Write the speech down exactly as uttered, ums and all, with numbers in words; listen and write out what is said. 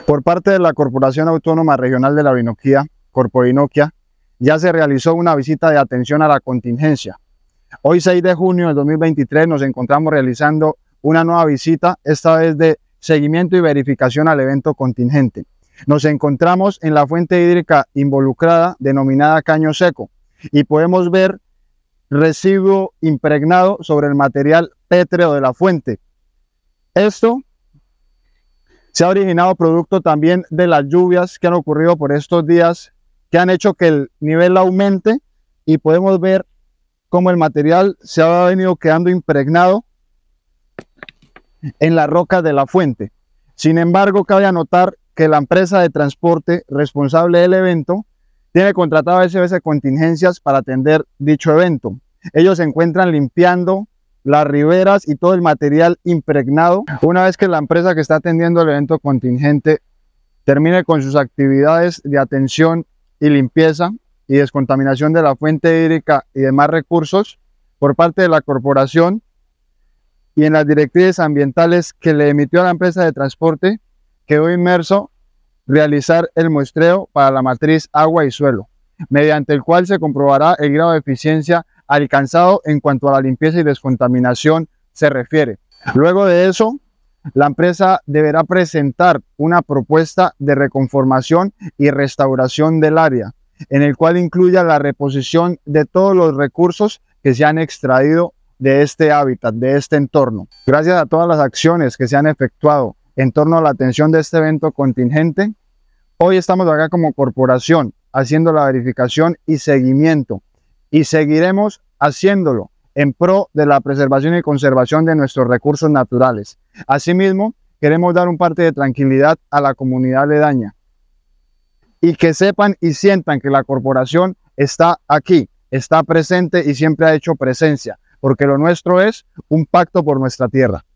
Por parte de la Corporación Autónoma Regional de la Orinoquía, Corporinoquia, ya se realizó una visita de atención a la contingencia. Hoy, seis de junio del dos mil veintitrés, nos encontramos realizando una nueva visita, esta vez de seguimiento y verificación al evento contingente. Nos encontramos en la fuente hídrica involucrada, denominada Caño Seco, y podemos ver residuo impregnado sobre el material pétreo de la fuente. Esto se ha originado producto también de las lluvias que han ocurrido por estos días, que han hecho que el nivel aumente, y podemos ver cómo el material se ha venido quedando impregnado en las rocas de la fuente. Sin embargo, cabe anotar que la empresa de transporte responsable del evento tiene contratado a S B S Contingencias para atender dicho evento. Ellos se encuentran limpiando las riberas y todo el material impregnado. Una vez que la empresa que está atendiendo el evento contingente termine con sus actividades de atención y limpieza y descontaminación de la fuente hídrica y demás recursos por parte de la corporación, y en las directrices ambientales que le emitió a la empresa de transporte, quedó inmerso realizar el muestreo para la matriz agua y suelo, mediante el cual se comprobará el grado de eficiencia alcanzado en cuanto a la limpieza y descontaminación se refiere. Luego de eso, la empresa deberá presentar una propuesta de reconformación y restauración del área, en el cual incluya la reposición de todos los recursos que se han extraído de este hábitat, de este entorno. Gracias a todas las acciones que se han efectuado en torno a la atención de este evento contingente, hoy estamos acá como corporación haciendo la verificación y seguimiento, y seguiremos haciéndolo en pro de la preservación y conservación de nuestros recursos naturales. Asimismo, queremos dar un parte de tranquilidad a la comunidad aledaña, y que sepan y sientan que la corporación está aquí, está presente y siempre ha hecho presencia, porque lo nuestro es un pacto por nuestra tierra.